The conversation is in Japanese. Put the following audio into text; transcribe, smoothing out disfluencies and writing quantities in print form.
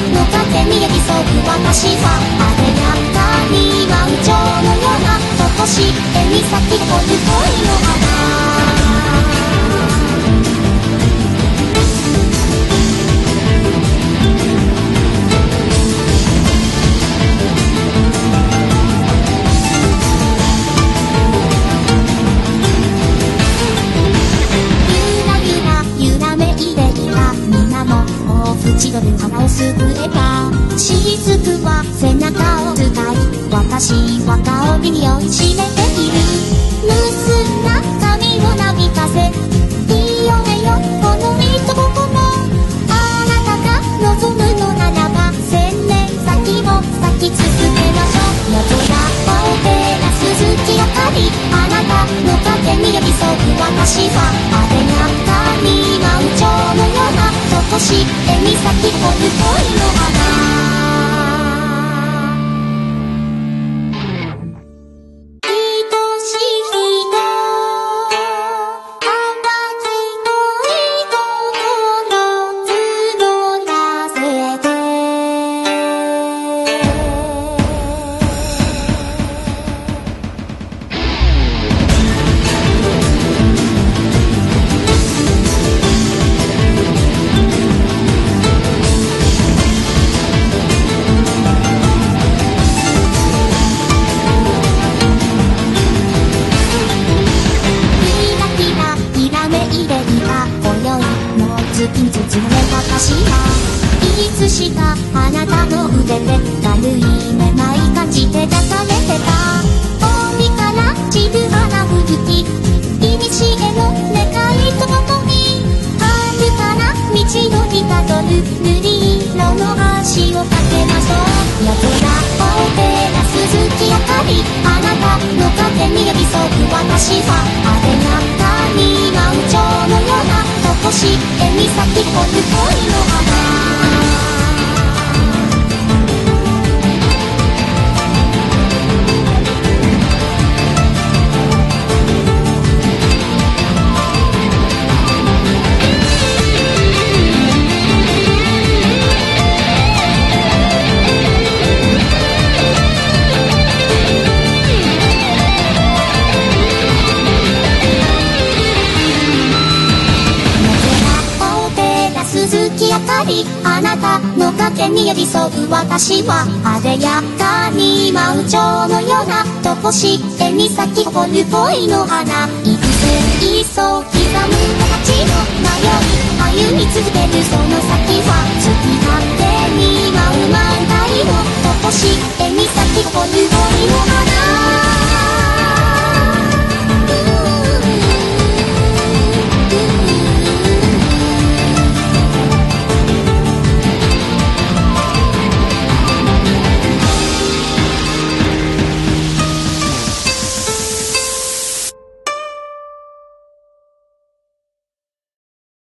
の風に寄り添う私はあでやかに満潮のようなとこしてに咲き誇る恋の花。縁取る花をすくえば雫は背中を使い私は香りに酔いしめている結んだ髪をなびかせいいよねよこの人ここもあなたが望むのならば千年先も咲き続けましょう夜空を照らす月明かりあなたの風に寄り添う私はあでやかに満潮のようなとこしてに咲き誇る恋の花。月に包まれた私はいつしかあなたの腕で軽いめまい感じて抱かれてた森から散る花吹雪いにしえの願いとともに遥かな道のりたどる塗り色の足をかけましょう夜空を照らす月明かりあなたの風に寄り添う私はあでやかに満潮のようなとこしてに咲き誇る恋の花。あなたの風に寄り添う私はあでやかに満潮のようなとこしてに咲き誇る恋の花いくついそう刻む形の迷い歩み続けるその先は月